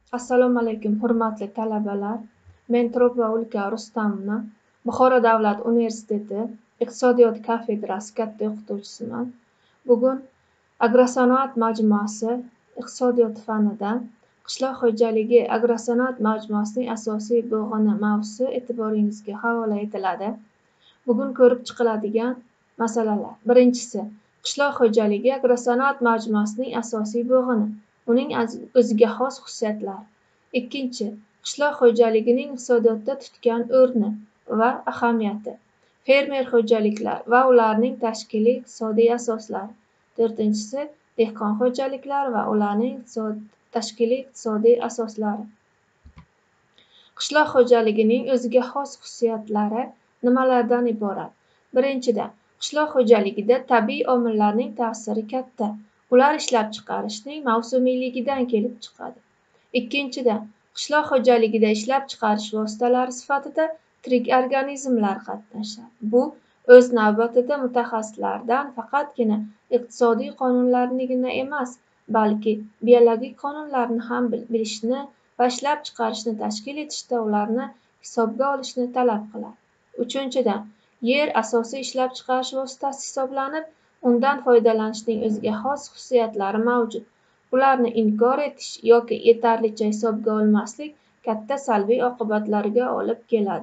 Assalomu alaykum, hurmatli talabalar. Men Turopova Ulka Rustamovna, Buxoro davlat universiteti iqtisodiyot kafedrasi katta o'qituvchisiman. Bugun agrosanoat majmuasi iqtisodiyot fanidan qishloq xo'jaligi agrosanoat majmuasining asosiy bo'g'ini mavzusi e'tiboringizga havola etiladi. Bugun ko'rib chiqiladigan masalalar. Birinchisi, qishloq xo'jaligi agrosanoat majmuasining asosiy bo'g'ini, uning o'ziga xos xususiyatlari. Ikkinchi, qishloq xo'jaligining iqtisodiyotda tutgan o'rni va ahamiyati. Fermer xo'jaliklar va ularning tashkiliy iqtisodiy asoslari. To'rtinchisi, dehqon xo'jaliklari va ularning tashkiliy iqtisodiy asoslari. Qishloq xo'jaligining o'ziga xos xususiyatlari nimalardan iborat? Birinchidan, qishloq xo'jaligida tabiiy omillarning ta'siri katta. Ular ishlab chiqarishning mavsumiyligidan kelib chiqadi. Ikkinchidan, qishloq xo'jaligida ishlab chiqarish vositalari sifatida tirik organizmlar qatnashadi. Bu o'z navbatida mutaxassislardan faqatgina iqtisodiy qonunlarnigina emas, balki biologik qonunlarni ham bilishni va ishlab chiqarishni tashkil etishda ularni hisobga olishni talab qiladi. Uchinchidan, yer asosiy ishlab chiqarish vositasi hisoblanib, undan foydalanishning o'ziga xos xususiyatlari mavjud. Ularni inkor etish yoki yetarlicha hisobga olmaslik katta salbiy oqibatlarga olib keladi.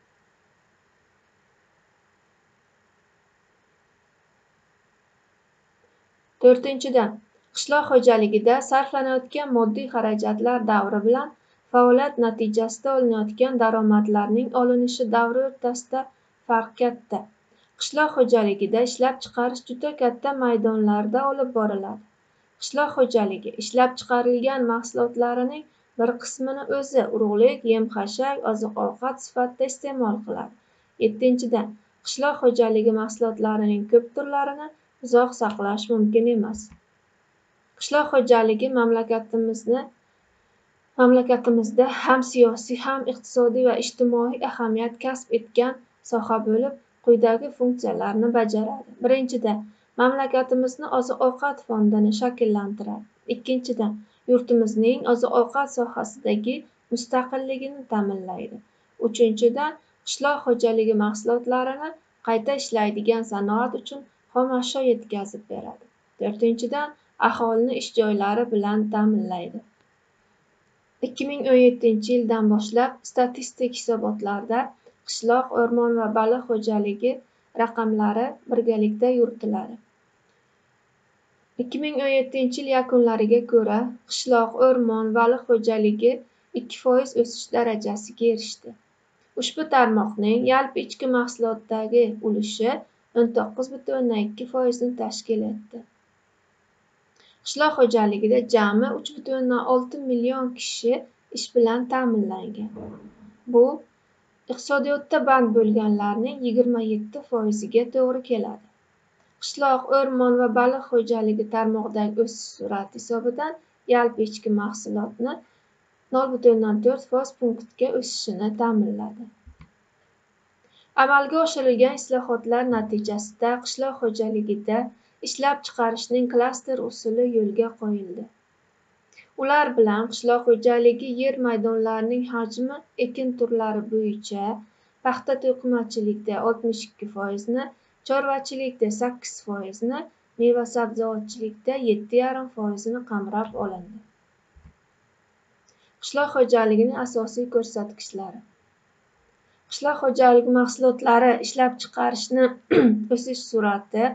To'rtinchidan, qishloq xo'jaligida sarflanayotgan moddiy xarajatlar davri bilan faoliyat natijasida olinayotgan daromadlarning olinishi davri o'rtasida farq katta. Qishloq xo'jaligida ishlab chiqarish juda katta maydonlarda olib boriladi. Qishloq xo'jaligi ishlab chiqarilgan mahsulotlarining bir qismini o'zi urug'lik, yem-xashak, oziq-ovqat sifatida iste'mol qiladi. Yettinchidan, qishloq xo'jaligi mahsulotlarining ko'p turlarini uzoq saqlash mumkin emas. Qishloq xo'jaligi mamlakatimizda ham siyosiy, ham iqtisodiy va ijtimoiy ahamiyat kasb etgan soha bo'lib, quyidagi funksiyalarni bajaradi. Birinchidan, mamlakatimizni oziq-ovqat fondini shakllantiradi. Ikkinchidan, yurtimizning oziq-ovqat sohasidagi mustaqilligini ta'minlaydi. Uchinchidan, qishloq xo'jaligi mahsulotlarini qayta ishlaydigan sanoat uchun xom ashyo yetkazib beradi. To'rtinchidan, aholini ish joylari bilan ta'minlaydi. 2017-yildan boshlab statistik hisobotlarda qishloq, o'rmon va baliq xo'jaligi raqamlari birgalikda yuritiladi. 2017-yil yakunlariga ko'ra, qishloq, o'rmon, baliq xo'jaligi 2% o'sish darajasiga erishdi. Ushbu tarmoqning yalpi ichki mahsulotdagi ulushi 19,2% ni tashkil etdi. Qishloq xo'jaligida jami 3,6 million kishi ish bilan ta'minlangan. Bu iqtisodiyotda band bo'lganlarning 27%ga to'g'ri keladi. Qishloq, o'rmon va baliq xo'jaligi tarmog'idagi o'sish sur'ati hisobidan yalpi ichki mahsulotni 0,4% punktga o'sishini ta'minladi. Amalga oshirilgan islohotlar natijasida qishloq xo'jaligida ishlab chiqarishning klaster usuli yo'lga qo'yildi. Ular bilan qishloq xo'jaligi yer maydonlarining hajmi ekin turlari bo'yicha paxta to'qimachilikda 62% ni, chorvachilikda 8% ni, meva-sabzavotchilikda 7,5% ni qamrab olindi. Qishloq xo'jaligining asosiy ko'rsatkichlari. Qishloq xo'jaligi mahsulotlari ishlab chiqarishni o'sish sur'ati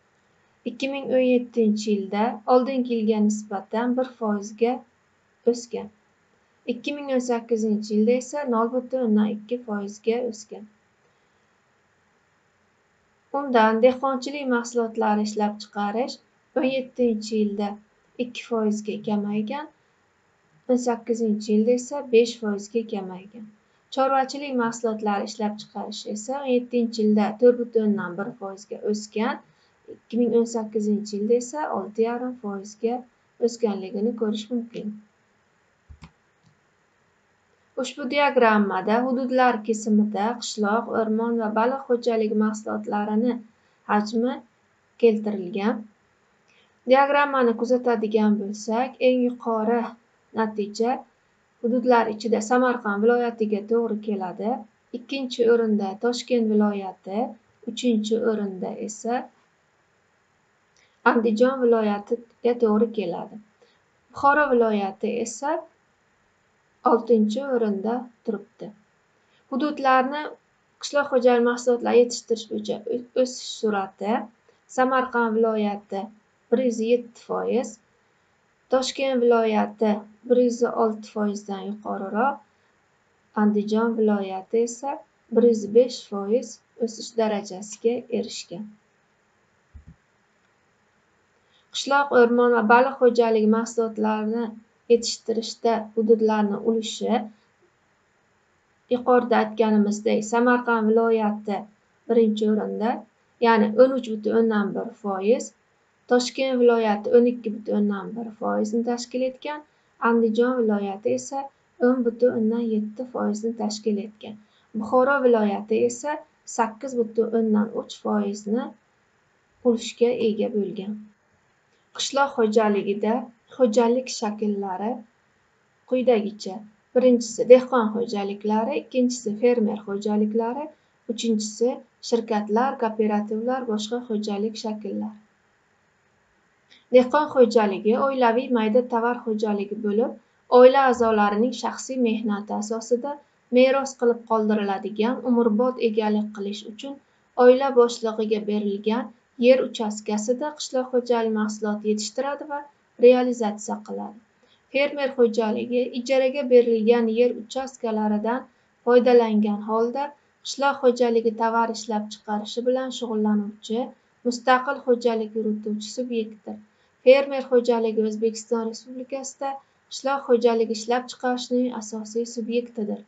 2017-yilda oldingi yilga nisbatan 1% ga o'sgan. 2018-yilda esa 0,2% ga o'sgan. Undan dehqonchilik mahsulotlari ishlab chiqarish 17-yilda 2% ga kamaygan, 18-yilda esa 5% ga kamaygan. Chorvachilik mahsulotlari ishlab chiqarish esa 17-yilda 4,1% ga o'sgan, 2018-yilda esa 6,5% ga o'sganligini ko'rish mumkin. Ushbu diagrammada hududlar kesimida qishloq, o'rmon va baliq xo'jaligi mahsulotlarining hajmi keltirilgan. Diagrammani kuzatadigan bo'lsak, eng yuqori natija hududlar ichida Samarqand viloyatiga to'g'ri keladi. Ikkinchi o'rinda Toshkent viloyati, uchinchi o'rinda esa Andijon viloyatiga to'g'ri keladi. Buxoro viloyati esa 6-o'rinda turibdi. Hududlarni qishloq xo'jalik mahsulotlari yetishtirish bo'yicha o'sish sur'ati Samarqand viloyati 107%, Toshkent viloyati 106% dan yuqoriroq, Andijon viloyati esa 105% o'sish darajasiga erishgan. Qishloq, o'rmon va baliq xo'jaligi mahsulotlarini yetishtirishda hududlarning ulushi yuqorida aytganimizdek Samarqand viloyati 1-o'rinda, ya'ni 13,1%, Toshkent viloyati 12,1% ni tashkil etgan, Andijon viloyati esa 10,7% ni tashkil etgan. Buxoro viloyati esa 8,3% ni ulushga ega bo'lgan. Qishloq xo'jaligida xo'jalik shakllari quyidagicha: birinchisi dehqon xo'jaliklari, ikkinchisi fermer xo'jaliklari, uchinchisi shirkatlar, kooperativlar, boshqa xo'jalik shakllari. Dehqon xo'jaligi oilaviy mayda tovar xo'jaligi bo'lib, oila a'zolarining shaxsiy mehnati asosida meros qilib qoldiriladigan umrbod egalik qilish uchun oila boshlig'iga berilgan yer uchastkasida qishloq xo'jalik mahsuloti yetishtiradi va realizatsiya qiladi. Fermer xo'jaligi ijaraga berilgan yer uchastkalaridan foydalangan holda qishloq xo'jaligi tovar ishlab chiqarishi bilan shug'ullanuvchi mustaqil xo'jalik yurituvchi subyektdir. Fermer xo'jaligi O'zbekiston Respublikasida qishloq xo'jaligi ishlab chiqarishning asosiy subyektidir.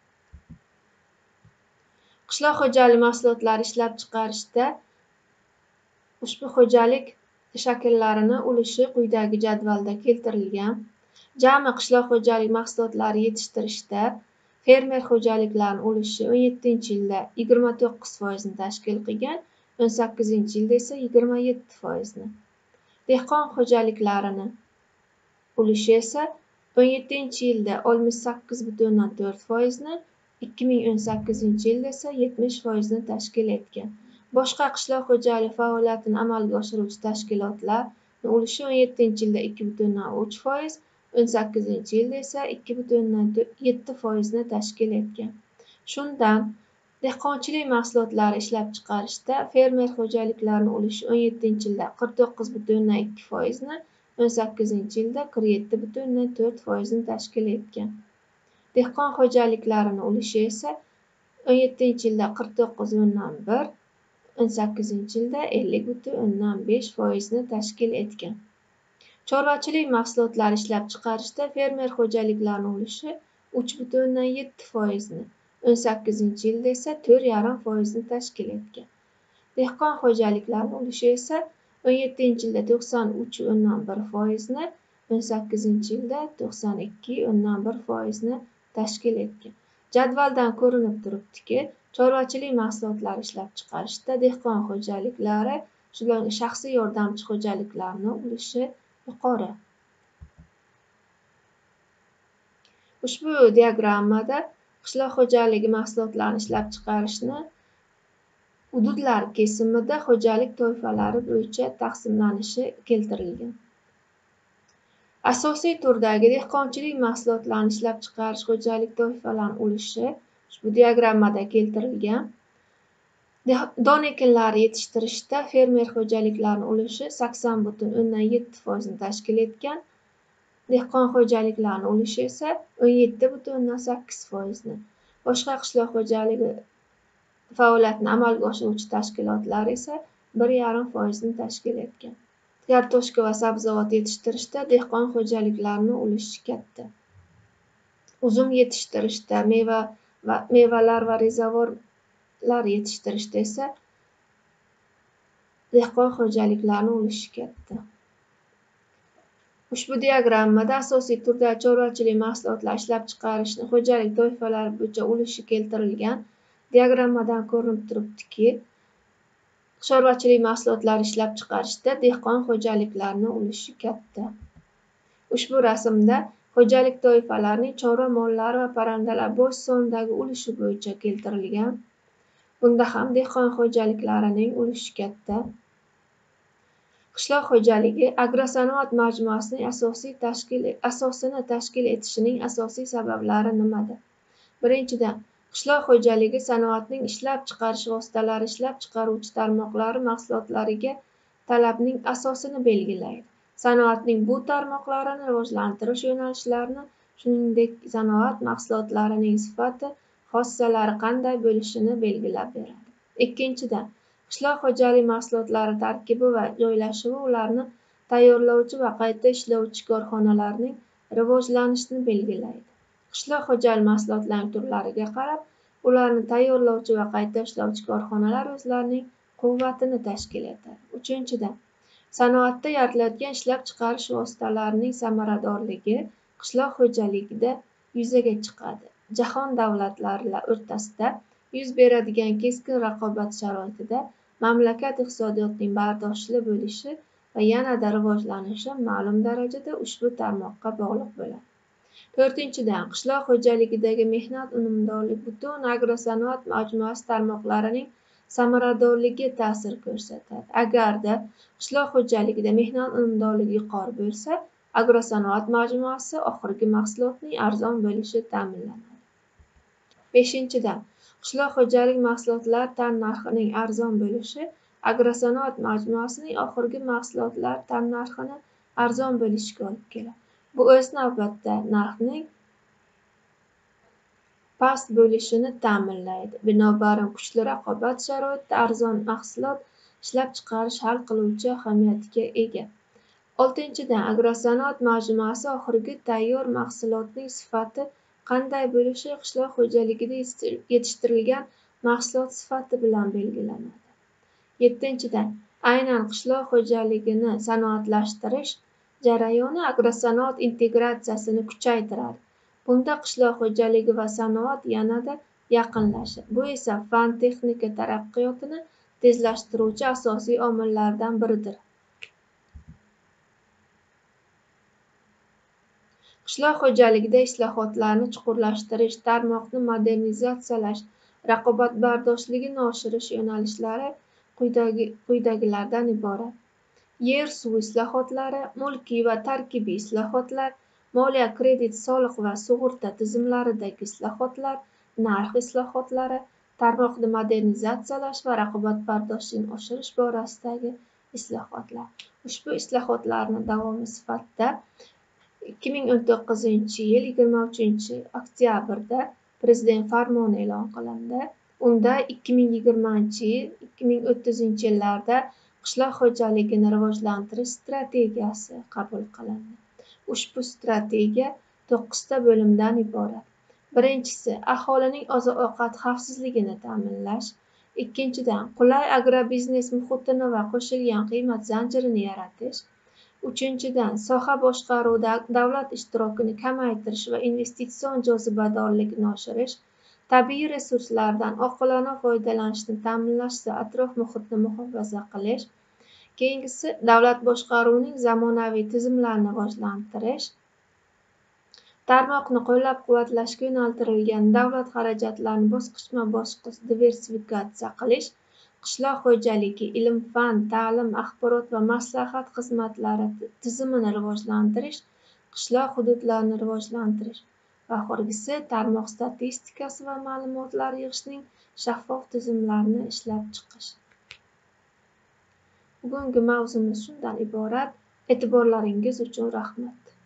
Qishloq xo'jaligi mahsulotlari ishlab chiqarishda ushbu xo'jalik shakllarining ulushi quyidagi jadvalda keltirilgan. Jami qishloq xo'jaligi mahsulotlari yetishtirishda fermer xo'jaliklarining ulushi 17-yilda 29% ni tashkil qilgan, 18-yilda esa 27%. Dehqon xo'jaliklarining ulushi esa 17-yilda 68,4% ni, 2018-yilda esa 70% ni tashkil etgan. Boshqa qishloq xo'jaligi faoliyatini amalga oshiruvchi tashkilotlar ulushi 17-yilda 2,3%, 18-yilda esa 2,7% ni tashkil etgan. Shundan dehqonchilik mahsulotlari ishlab chiqarishda fermer xo'jaliklarining ulushi 17-yilda 49,2% ni, 18-yilda 47,4% ni tashkil etgan. Dehqon xo'jaliklarining ulushi esa 17-yilda 49,1%, 18-yilda 50,5% ni tashkil etgan. Chorvachilik mahsulotlari ishlab chiqarishda fermer xo'jaliklarining ulushi 3,7% ni, 18-yilda esa 4,5% ni tashkil etgan. Dehqon xo'jaliklarining ulushi esa 17-yilda 93,1% ni, 18-yilda 92,1% ni tashkil etgan. Jadvaldan ko'rinib turibdiki, chorvachilik mahsulotlari ishlab chiqarishda dehqon xo'jaliklari, shularga shaxsiy yordamchi xo'jaliklarning ulushi yuqori. Ushbu diagrammada qishloq xo'jaligi mahsulotlarini ishlab chiqarishni hududlar kesimida xo'jalik toifalari bo'yicha taqsimlanishi keltirilgan. Asosiy turdagi dehqonchilik mahsulotlarini ishlab chiqarish xo'jalik toifalarining ulushi ushbu diagrammada keltirilgan. Don ekinlari yetishtirishda fermer xo'jaliklarining ulushi 80,7% ni tashkil etgan. Dehqon xo'jaliklarining ulushi esa 17,8% ni. Boshqa qishloq xo'jaligi faoliyatini amalga oshiruvchi tashkilotlar esa 1,5% ni tashkil etgan. Kartoshka va sabzavot yetishtirishda dehqon xo'jaliklarining ulushi katta. Uzum yetishtirishda, mevalar va rezavorlar yetishtirishda esa dehqon xo'jaliklarining ulushi katta. Ushbu diagrammada asosiy turdagi chorvachilik mahsulotlari ishlab chiqarishni xo'jalik toifalari bo'yicha ulushi keltirilgan. Diagrammadan ko'rinib turibdiki, chorvachilik mahsulotlari ishlab chiqarishda dehqon xo'jaliklarining ulushi katta. Ushbu rasmda xo'jalik toifalarining chorva mollari va parrandalar bosh sonidagi ulushi bo'yicha keltirilgan. Bunda ham dehqon xo'jaliklarining ulushi katta. Qishloq xo'jaligi agrosanoat majmuasining asosini tashkil etishining asosiy sabablari nimada? Birinchidan, qishloq xo'jaligi sanoatning ishlab chiqarish vositalari ishlab chiqaruvchi tarmoqlari mahsulotlariga talabning asosini belgilaydi. Sanoatning bu tarmoqlarini rivojlantirish yo'nalishlarini, shuningdek sanoat mahsulotlarining sifati, xossalari qanday bo'lishini belgilab beradi. Ikkinchidan, qishloq xo'jalik mahsulotlari tarkibi va joylashuvi ularni tayyorlovchi va qayta ishlovchi korxonalarning rivojlanishini belgilaydi. Qishloq xo'jalik mahsulotlarining turlariga qarab, ularni tayyorlovchi va qayta ishlovchi korxonalar o'zlarining quvvatini tashkil etadi. Uchinchidan, sanoatda yaratiladigan ishlab chiqarish vositalarining samaradorligi qishloq xo'jaligida yuzaga chiqadi. Jahon davlatlari o'rtasida yuz beradigan keskin raqobat sharoitida mamlakat iqtisodiyotining bardoshli bo'lishi va yanada rivojlanishi ma'lum darajada ushbu tarmoqqa bog'liq bo'ladi. To'rtinchidan, qishloq xo'jaligidagi mehnat unumdorligi butun agrosanoat majmuasi tarmoqlarining samaradorligiga ta'sir ko'rsatadi. Agarda qishloq xo'jaligida mehnat unumdorligi yuqori bo'lsa, agrosanoat majmuasi oxirgi mahsulotning arzon bo'lishi ta'minlanadi. Beshinchidan, qishloq xo'jalik mahsulotlari tannarxining arzon bo'lishi agrosanoat majmuasining oxirgi mahsulotlar tannarxini arzon bo'lishiga olib keladi. Bu o'z navbatida narxning past bo'lishini ta'minlaydi. Binobarin, kuchli raqobat sharoitida arzon mahsulot ishlab chiqarish hal qiluvchi ahamiyatga ega. Oltinchidan, agrosanoat majmuasi oxirgi tayyor mahsulotning sifati qanday bo'lishi qishloq xo'jaligida yetishtirilgan mahsulot sifati bilan belgilanadi. Yettinchidan, aynan qishloq xo'jaligini sanoatlashtirish jarayoni agrosanoat integratsiyasini kuchaytiradi. Bunda qishloq xo'jaligi va sanoat yanada yaqinlashadi. Bu esa fan-texnika taraqqiyotini tezlashtiruvchi asosiy omillardan biridir. Qishloq xo'jaligida islohotlarni chuqurlashtirish, tarmoqni modernizatsiyalash, raqobatbardoshtligini oshirish yo'nalishlari quyidagilardan iborat. Yer suvi islohotlari, mulkiy va tarkibiy islohotlar, moliya, kredit, soliq va sug'urta tizimlaridagi islohotlar, narx islohotlari, tarmoqni modernizatsiyalash va raqobatbardoshlikni oshirish borasidagi islohotlar. Ushbu islohotlarning davomi sifatida 2019-yil 23-oktyabrda Prezident farmoni e'lon qilindi. Unda 2020-2030-yillarda qishloq xo'jaligini rivojlantirish strategiyasi qabul qilindi. Ushbu strategiya 9 ta bo'limdan iborat. Birinchisi, aholining oziq-ovqat xavfsizligini ta'minlash. Ikkinchidan, qulay agrobiznes muhitini va qo'shilgan qiymat zanjirini yaratish. Uchinchidan, soha boshqaruvida davlat ishtirokini kamaytirish va investitsion jozibadorlikni oshirish. Tabiiy resurslardan oqilona foydalanishni ta'minlash va atrof muhitni muhofaza qilish. Keyingisi, davlat boshqaruvining zamonaviy tizimlarini rivojlantirish. Tarmoqni qo'llab-quvvatlashga yo'naltirilgan davlat xarajatlarini bosqichma-bosqich diversifikatsiya qilish. Qishloq xo'jaligi, ilm-fan, ta'lim, axborot va maslahat xizmatlari tizimini rivojlantirish, qishloq hududlarini rivojlantirish. Va oxirgisi, tarmoq statistikasi va ma'lumotlar yig'ishning shaffof tizimlarini ishlab chiqish. Bugungi mavzumiz shundan iborat. E'tiborlaringiz uchun rahmat.